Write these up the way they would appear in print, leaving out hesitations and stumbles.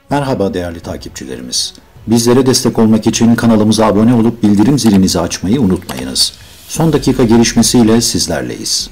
Merhaba değerli takipçilerimiz. Bizlere destek olmak için kanalımıza abone olup bildirim zilinizi açmayı unutmayınız. Son dakika gelişmesiyle sizlerleyiz.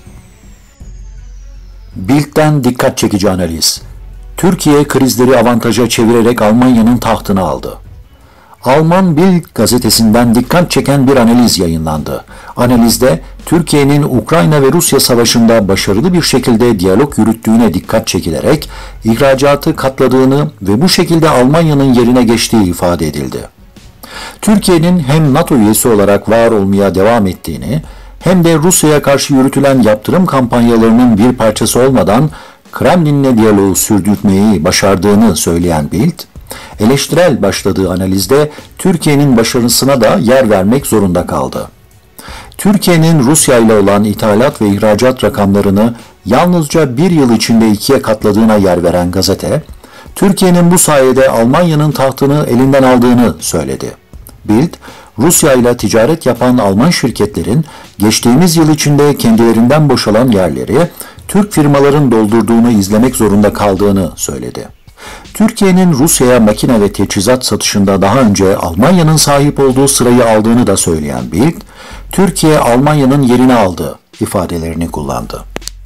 Bild'den dikkat çekici analiz. Türkiye krizleri avantaja çevirerek Almanya'nın tahtını aldı. Alman Bild gazetesinden dikkat çeken bir analiz yayınlandı. Analizde Türkiye'nin Ukrayna ve Rusya savaşında başarılı bir şekilde diyalog yürüttüğüne dikkat çekilerek ihracatı katladığını ve bu şekilde Almanya'nın yerine geçtiği ifade edildi. Türkiye'nin hem NATO üyesi olarak var olmaya devam ettiğini hem de Rusya'ya karşı yürütülen yaptırım kampanyalarının bir parçası olmadan Kremlin'le diyaloğu sürdürmeyi başardığını söyleyen Bild, eleştirel başladığı analizde Türkiye'nin başarısına da yer vermek zorunda kaldı. Türkiye'nin Rusya ile olan ithalat ve ihracat rakamlarını yalnızca bir yıl içinde ikiye katladığına yer veren gazete, Türkiye'nin bu sayede Almanya'nın tahtını elinden aldığını söyledi. Bild, Rusya ile ticaret yapan Alman şirketlerin geçtiğimiz yıl içinde kendilerinden boşalan yerleri Türk firmaların doldurduğunu izlemek zorunda kaldığını söyledi. Türkiye'nin Rusya'ya makine ve teçhizat satışında daha önce Almanya'nın sahip olduğu sırayı aldığını da söyleyen Bild, Türkiye Almanya'nın yerini aldı ifadelerini kullandı.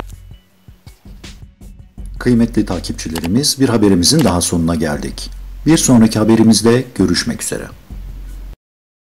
Kıymetli takipçilerimiz, bir haberimizin daha sonuna geldik. Bir sonraki haberimizde görüşmek üzere.